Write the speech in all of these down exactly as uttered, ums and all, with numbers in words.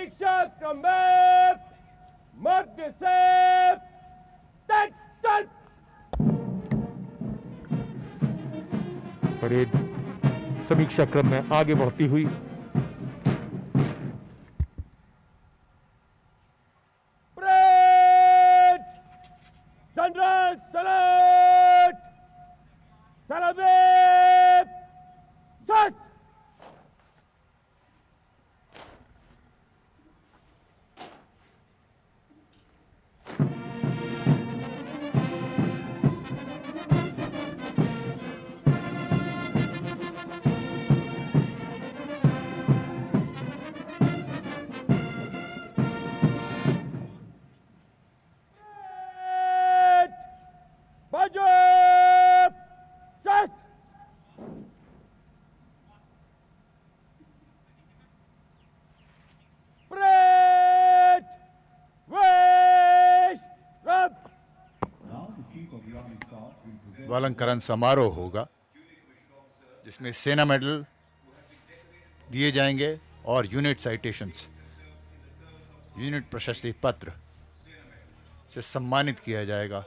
समीक्षा क्रम में मध्य से चल। परेड समीक्षा क्रम में आगे बढ़ती हुई परेड जनरल सैल्यूट सलामी सस। अलंकरण समारोह होगा जिसमें सेना मेडल दिए जाएंगे और यूनिट साइटेशंस, यूनिट प्रशस्ति पत्र से सम्मानित किया जाएगा।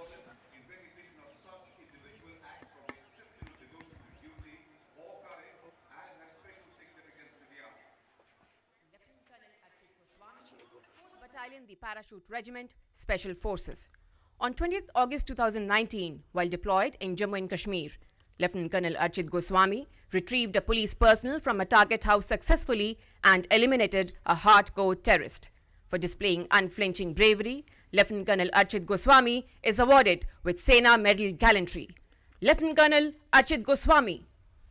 Battalion, the Parachute Regiment, Special Forces. On twentieth August two thousand nineteen, while deployed in Jammu and Kashmir, Lieutenant Colonel Archit Goswami retrieved a police personnel from a target house successfully and eliminated a hardcore terrorist. For displaying unflinching bravery, Lieutenant Colonel Archit Goswami is awarded with Sena Medal Gallantry. Lieutenant Colonel Archit Goswami.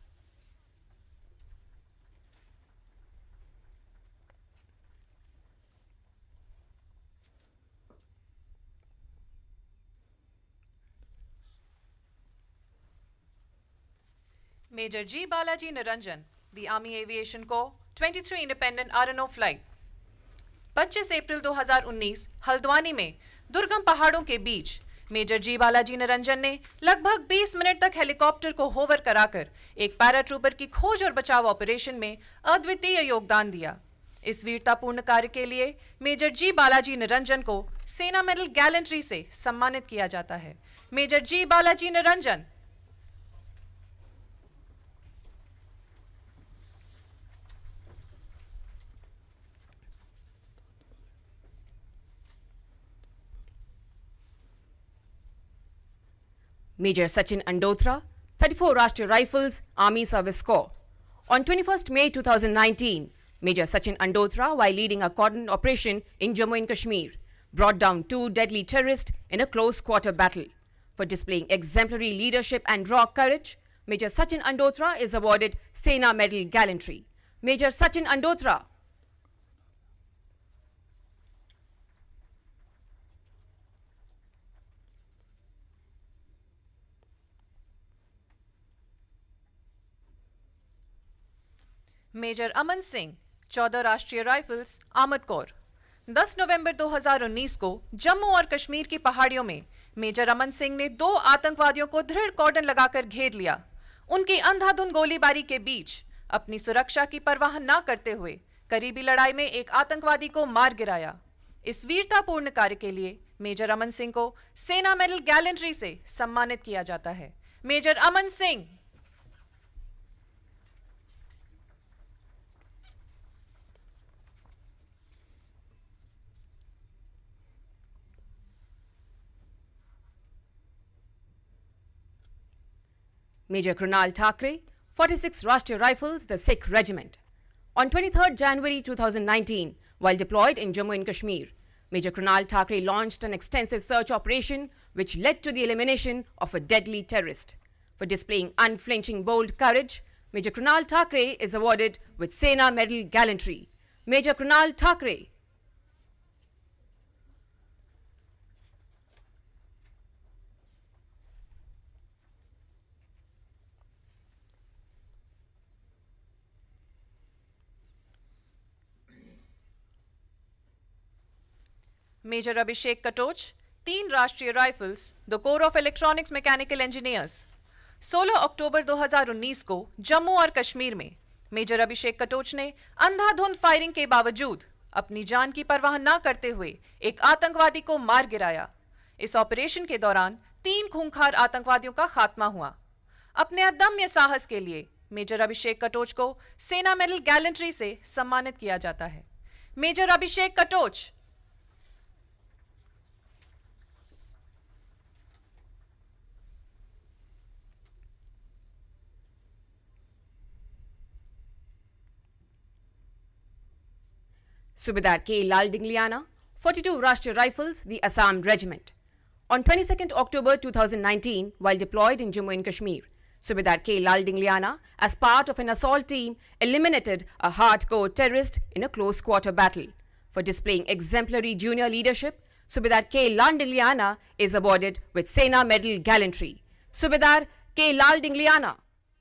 Major G. Balaji Niranjan, the Army Aviation Corps, twenty-three Independent R N O Flight. पच्चीस अप्रैल दो हज़ार उन्नीस हल्द्वानी में दुर्गम पहाड़ों के बीच major G Balaji Niranjan ने लगभग बीस मिनट तक हेलीकॉप्टर को होवर कराकर एक पैराट्रूपर की खोज और बचाव ऑपरेशन में अद्वितीय योगदान दिया। इस वीरतापूर्ण कार्य के लिए मेजर जी बालाजी निरंजन को सेना मेडल गैलेंट्री से सम्मानित किया जाता है। Major G Balaji Niranjan. Major Sachin Andotra, thirty-four Rashtriya Rifles, Army Service Corps. On twenty-first May two thousand nineteen, Major Sachin Andotra, while leading a cordon operation in Jammu and Kashmir, brought down two deadly terrorists in a close-quarter battle. For displaying exemplary leadership and raw courage, Major Sachin Andotra is awarded Sena Medal Gallantry. Major Sachin Andotra. Major Aman Singh, चौदह Rashtriya rifles, armoured corps. दस नवंबर दो हज़ार उन्नीस को जम्मू और कश्मीर की पहाड़ियों में मेजर अमन सिंह ने दो आतंकवादियों को दृढ़ कॉर्डन लगाकर घेर लिया। उनकी अंधाधुंध गोलीबारी के बीच अपनी सुरक्षा की परवाह न करते हुए करीबी लड़ाई में एक आतंकवादी को मार गिराया। इस वीरतापूर्ण कार्य के लिए मेजर अमन सिंह को सेना मेडल गैलेंट्री से सम्मानित किया जाता है। Major Aman Singh. Major Krunal Thakre, forty-six Rashtriya Rifles, the Sikh Regiment. On twenty-third January two thousand nineteen, while deployed in Jammu and Kashmir, Major Krunal Thakre launched an extensive search operation which led to the elimination of a deadly terrorist. For displaying unflinching bold courage, Major Krunal Thakre is awarded with Sena Medal Gallantry. Major Krunal Thakre. Major Abhishek Katoch, तीन Rashtriya rifles, the corps of electronics mechanical engineers. सोलह अक्टूबर दो हज़ार उन्नीस को जम्मू और कश्मीर में major Abhishek Katoch ने अंधाधुंध फायरिंग के बावजूद अपनी जान की परवाह न करते हुए एक आतंकवादी को मार गिराया। इस ऑपरेशन के दौरान तीन खूंखार आतंकवादियों का खात्मा हुआ। अपने अदम्य साहस के लिए मेजर अभिषेक कटोच को सेना मेडल गैलेंट्री से सम्मानित किया जाता है। Major Abhishek Katoch. Subedar K. Lal Dingliana, forty-two Rashtriya Rifles, the Assam Regiment. On twenty-second October two thousand nineteen, while deployed in Jammu and Kashmir, Subedar K. Lal Dingliana, as part of an assault team, eliminated a hardcore terrorist in a close-quarter battle. For displaying exemplary junior leadership, Subedar K. Lal Dingliana is awarded with Sena Medal Gallantry. Subedar K. Lal Dingliana.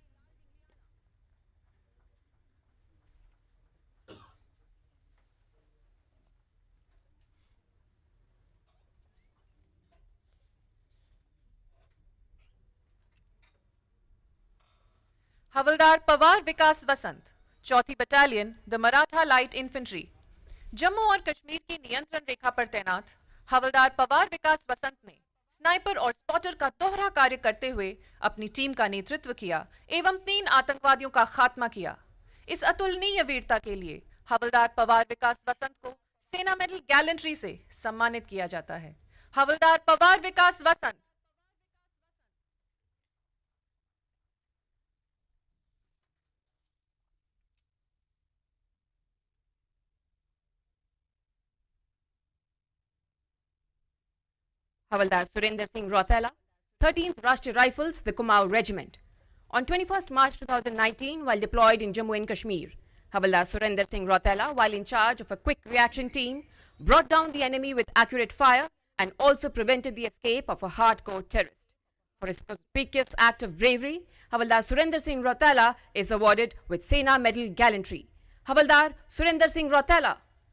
Havaldar Pawar Vikas Vasant, चौथी battalion the Maratha light infantry. Jammu और कश्मीर की नियंत्रण रेखा पर तैनात हवलदार पवार विकास वसंत ने sniper और spotter का दोहरा कार्य करते हुए अपनी टीम का नेतृत्व किया एवं तीन आतंकवादियों का खात्मा किया। इस अतुलनीय वीरता के लिए हवलदार पवार विकास वसंत को सेना मेडल गैलेंट्री से सम्मानित किया जाता है। Havaldar Pawar Vikas Vasant. Havaldar Surinder Singh Rautela, thirteenth Rashtriya Rifles, the Kumaon Regiment. On twenty-first March two thousand nineteen, while deployed in Jammu and Kashmir, Havaldar Surinder Singh Rautela, while in charge of a quick reaction team, brought down the enemy with accurate fire and also prevented the escape of a hardcore terrorist. For his conspicuous act of bravery, Havaldar Surinder Singh Rautela is awarded with Sena Medal Gallantry. Havaldar Surinder Singh Rautela.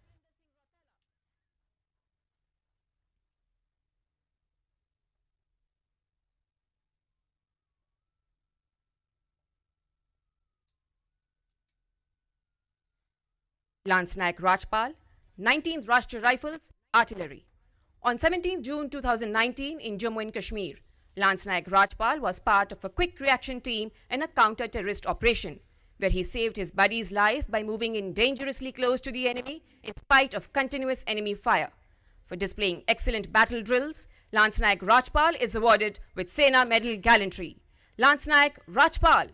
Lance Naik Rajpal, nineteenth Rashtriya Rifles, Artillery. On seventeenth June two thousand nineteen in Jammu and Kashmir, Lance Naik Rajpal was part of a quick reaction team in a counter-terrorist operation, where he saved his buddy's life by moving in dangerously close to the enemy in spite of continuous enemy fire. For displaying excellent battle drills, Lance Naik Rajpal is awarded with Sena Medal Gallantry. Lance Naik Rajpal.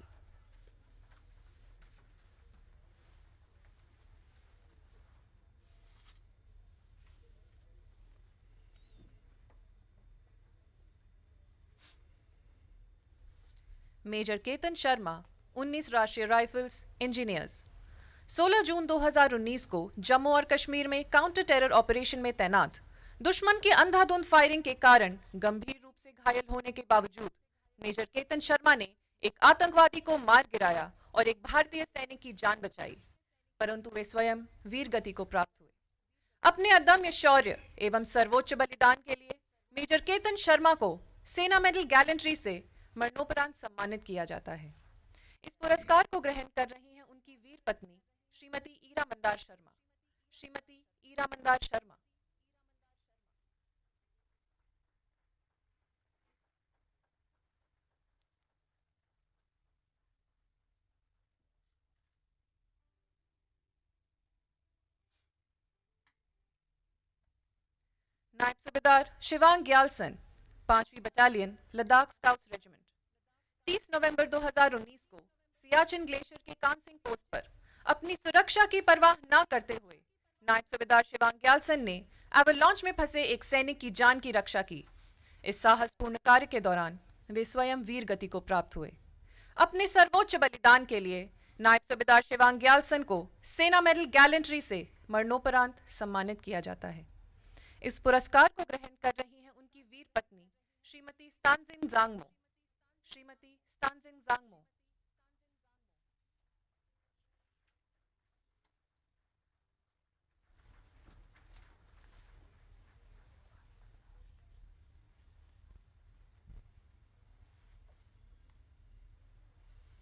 Major Ketan Sharma, उन्नीस Rashtriya rifles, engineers. सोलह जून दो हज़ार उन्नीस को जम्मू और कश्मीर में counter terror operation में तैनात दुश्मन की अंधाधुंध फायरिंग के कारण गंभीर रूप से घायल होने के बावजूद मेजर केतन शर्मा ने एक आतंकवादी को मार गिराया और एक भारतीय सैनिक की जान बचाई, परंतु वे स्वयं वीर गति को प्राप्त हुए। अपने अदम्य शौर्य एवं सर्वोच्च बलिदान के लिए मेजर केतन शर्मा को सेना मेडल गैलेंट्री से मरणोपरांत सम्मानित किया जाता है। इस पुरस्कार को ग्रहण कर रही हैं उनकी वीर पत्नी श्रीमती ईरा मंदार शर्मा। श्रीमती ईरा मंदार शर्मा। नायब सूबेदार शिवांग ग्यालसन, पांचवी बटालियन, लद्दाख स्काउट्स रेजिमेंट। तीस नवंबर दो हज़ार उन्नीस को सियाचिन ग्लेशियर के कानसिंग पोस्ट पर अपनी सुरक्षा की परवाह न करते हुए नायब सूबेदार शिवांग ग्यालसन ने एवरलॉन्च में फंसे एक सैनिक की जान की रक्षा की। इस साहसपूर्ण कार्य के दौरान वे स्वयं वीर गति को प्राप्त हुए। अपने सर्वोच्च बलिदान के लिए नायब सूबेदार शिवांग ग्यालसन को सेना मेडल गैलेंट्री से मरणोपरांत सम्मानित किया जाता है। इस पुरस्कार को ग्रहण कर रही हैं उनकी वीर पत्नी श्रीमती स्तानजिन जांगमो। श्रीमती स्तानजिन जांगमो।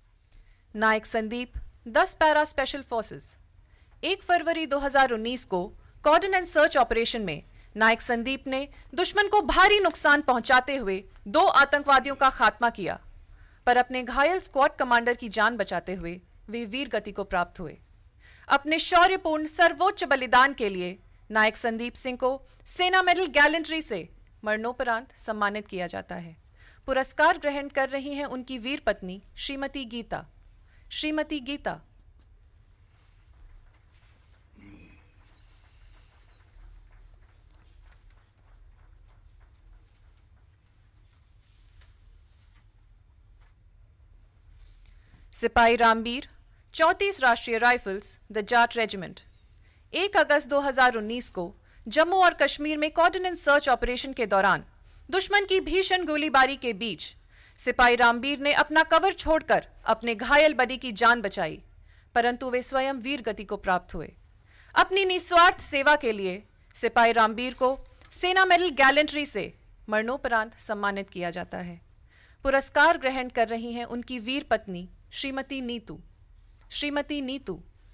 नायक संदीप, दस पैरा स्पेशल फोर्सेस। एक फरवरी दो हज़ार उन्नीस को कॉर्डन एंड सर्च ऑपरेशन में नायक संदीप ने दुश्मन को भारी नुकसान पहुंचाते हुए दो आतंकवादियों का खात्मा किया, पर अपने घायल स्क्वाड कमांडर की जान बचाते हुए वे वीर गति को प्राप्त हुए। अपने शौर्यपूर्ण सर्वोच्च बलिदान के लिए नायक संदीप सिंह को सेना मेडल गैलेंट्री से मरणोपरांत सम्मानित किया जाता है। पुरस्कार ग्रहण कर रही हैं उनकी वीर पत्नी श्रीमती गीता। श्रीमती गीता। सिपाही रामबीर, चौंतीस राष्ट्रीय राइफल्स, द जाट रेजिमेंट। एक अगस्त दो हज़ार उन्नीस को जम्मू और कश्मीर में कॉर्डन एंड सर्च ऑपरेशन के दौरान दुश्मन की भीषण गोलीबारी के बीच सिपाही रामबीर ने अपना कवर छोड़कर अपने घायल बडी की जान बचाई, परंतु वे स्वयं वीर गति को प्राप्त हुए। अपनी निस्वार्थ सेवा के लिए सिपाही रामबीर को सेना मेडल गैलेंट्री से मरणोपरांत सम्मानित किया जाता है। पुरस्कार ग्रहण कर रही हैं उनकी वीर पत्नी श्रीमती नीतू। श्रीमती नीतू।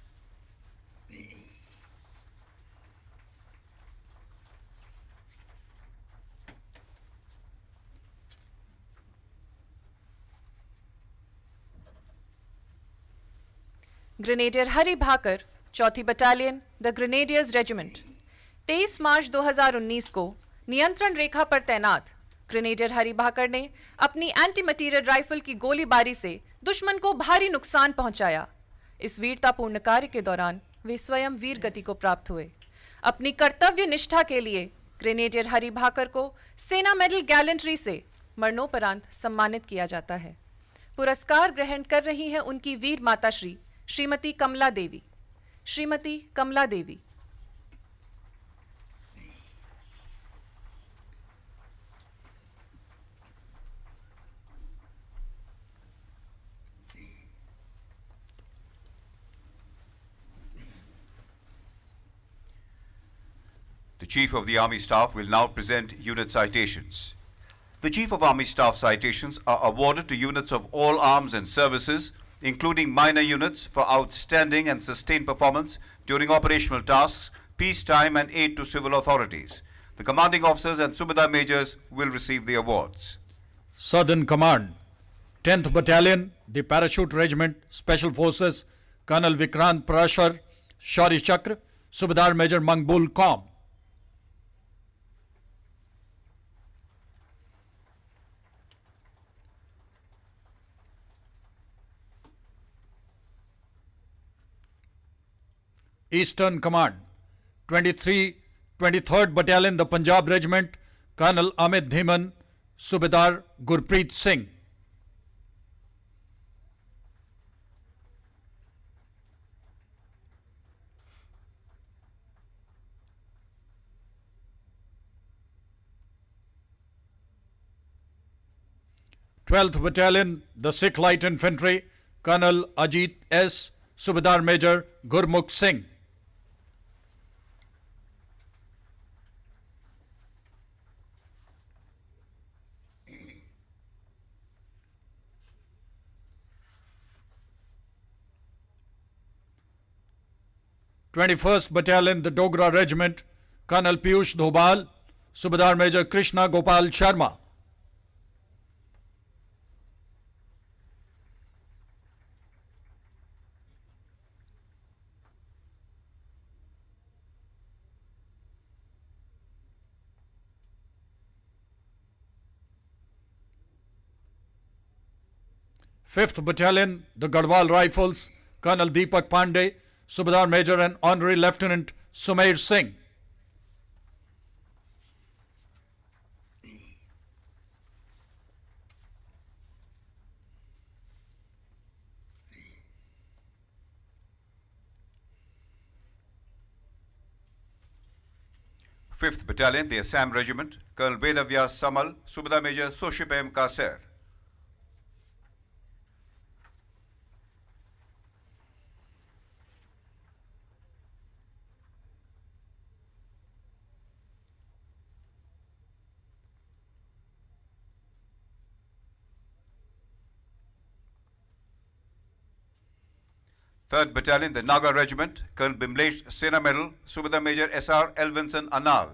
ग्रेनेडियर हरि भाकर, चौथी बटालियन, द ग्रेनेडियर्स रेजिमेंट। तेईस मार्च दो हज़ार उन्नीस को नियंत्रण रेखा पर तैनात ग्रेनेडियर हरि भाकर ने अपनी एंटी मटीरियल राइफल की गोलीबारी से दुश्मन को भारी नुकसान पहुंचाया। इस वीरतापूर्ण कार्य के दौरान वे स्वयं वीर गति को प्राप्त हुए। अपनी कर्तव्य निष्ठा के लिए ग्रेनेडियर हरि भाकर को सेना मेडल गैलेंट्री से मरणोपरांत सम्मानित किया जाता है। पुरस्कार ग्रहण कर रही हैं उनकी वीर माताश्री श्रीमती कमला देवी। श्रीमती कमला देवी। The Chief of the Army Staff will now present unit citations. The Chief of Army Staff citations are awarded to units of all arms and services, including minor units, for outstanding and sustained performance during operational tasks, peacetime, and aid to civil authorities. The commanding officers and Subedar majors will receive the awards. Southern Command, tenth Battalion, the Parachute Regiment, Special Forces, Colonel Vikrant Parashar, Shauri Chakra, Subedar Major Mangbul Com. Eastern Command, twenty-three, twenty-third Battalion, the Punjab Regiment, Colonel Amit Dhiman, Subedar Gurpreet Singh. twelfth Battalion, the Sikh Light Infantry, Colonel Ajit S., Subedar Major Gurmukh Singh. twenty-first Battalion, the Dogra Regiment, Colonel Piyush Dhobal, Subedar Major Krishna Gopal Sharma. fifth Battalion, the Garhwal Rifles, Colonel Deepak Pandey, Subedar Major and Honorary Lieutenant Sumair Singh. fifth Battalion, the Assam Regiment, Colonel Bedavyas Samal, Subedar Major Soship M. Kaser. third Battalion, the Naga Regiment, Colonel Bimlesh Sena Medal, Subedar Major S R Elvinson Anal.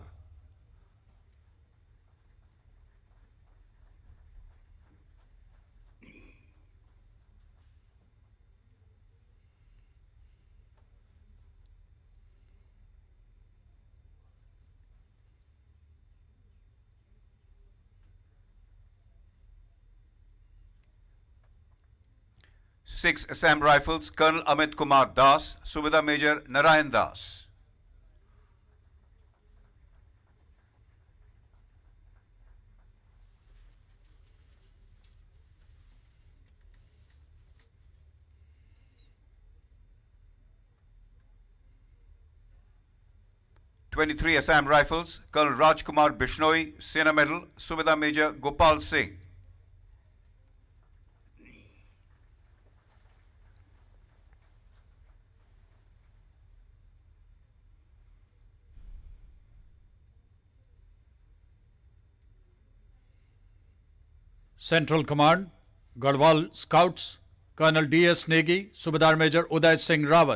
six Assam Rifles, Colonel Amit Kumar Das, Subedar Major Narayan Das. twenty-three Assam Rifles, Colonel Rajkumar Bishnoi, Sena Medal, Subedar Major Gopal Singh. Central Command, Garhwal Scouts, Colonel D S Negi, Subedar Major Uday Singh Rawat.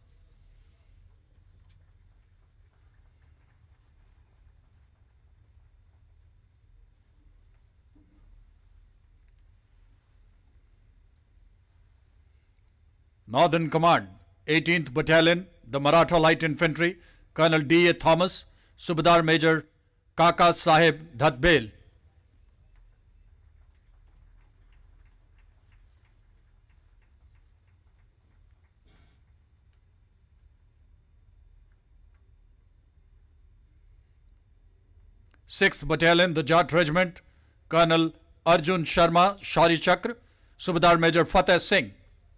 Northern Command, eighteenth Battalion, the Maratha Light Infantry, Colonel D A Thomas, Subedar Major Kaka Sahib Dhatbel. sixth Battalion, the Jat Regiment, Colonel Arjun Sharma, Shauri Chakra, Subedar Major Fateh Singh.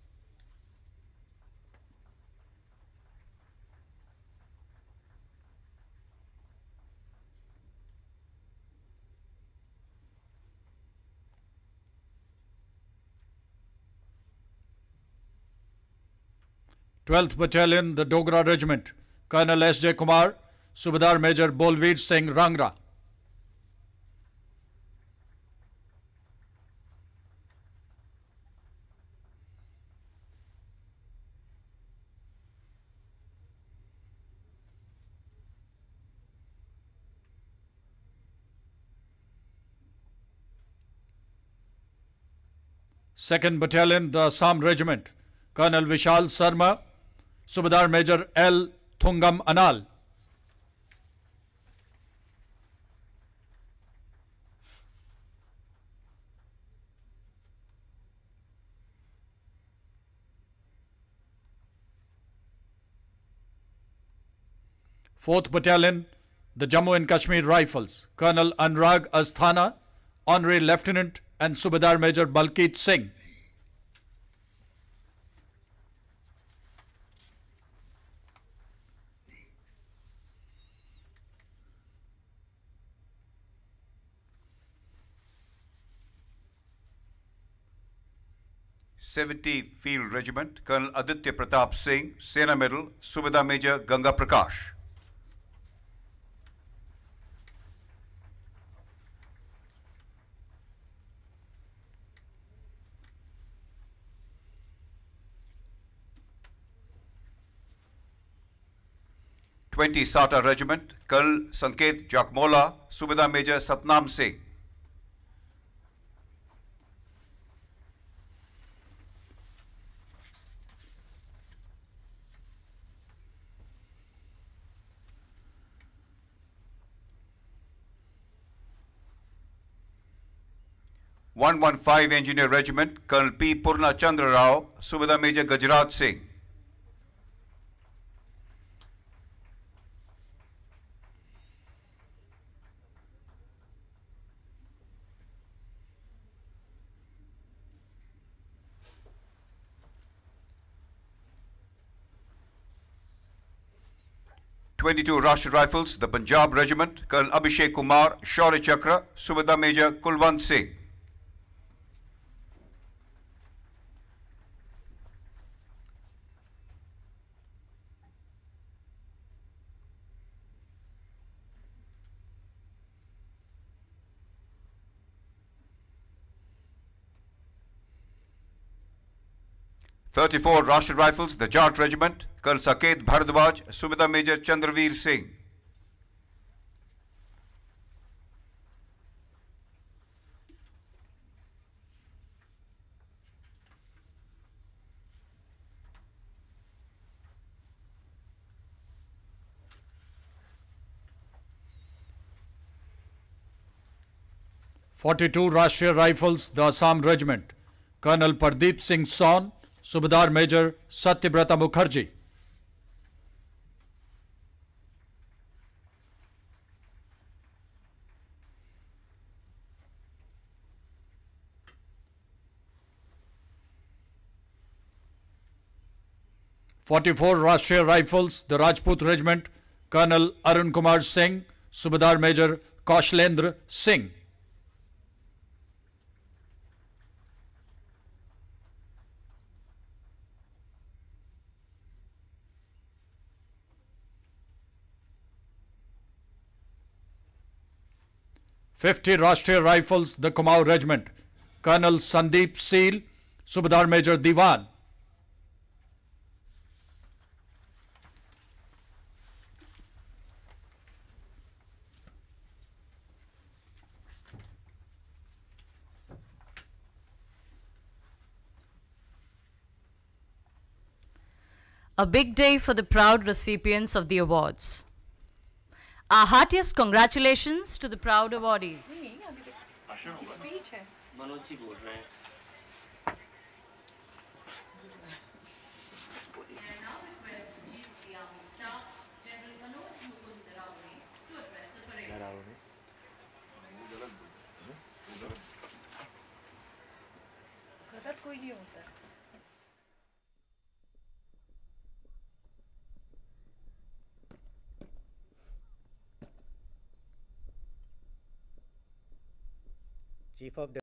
twelfth Battalion, the Dogra Regiment, Colonel S J Kumar, Subedar Major Bolveer Singh Rangra. second Battalion, the Assam Regiment, Colonel Vishal Sarma, Subedar Major L. Thungam Anal. fourth Battalion, the Jammu and Kashmir Rifles, Colonel Anurag Asthana, Honorary Lieutenant and Subedar Major Balkeet Singh. seventieth Field Regiment, Colonel Aditya Pratap Singh, Sena Medal, Subedar Major Ganga Prakash. twentieth Sata Regiment, Colonel Sanket Jakmola, Subedar Major Satnam Singh. one fifteen Engineer Regiment, Colonel P. Purna Chandra Rao, Subedar Major Gajraj Singh. twenty-two Rashtriya Rifles, the Punjab Regiment, Colonel Abhishek Kumar, Shauri Chakra, Subedar Major Kulwant Singh. thirty-four Rashtriya Rifles, the Jat Regiment, Colonel Saket Bharadwaj, Subedar Major Chandraveer Singh. forty-two Rashtriya Rifles, the Assam Regiment, Colonel Pardeep Singh Son, Subedar Major Satyabrata Mukherjee. forty-four Rashtriya Rifles, the Rajput Regiment, Colonel Arun Kumar Singh, Subedar Major Kaushlendra Singh. fifty Rashtriya Rifles, the Kumaon Regiment, Colonel Sandeep Seal, Subedar Major Diwan. A big day for the proud recipients of the awards. Our heartiest congratulations to the proud awardees. Chief of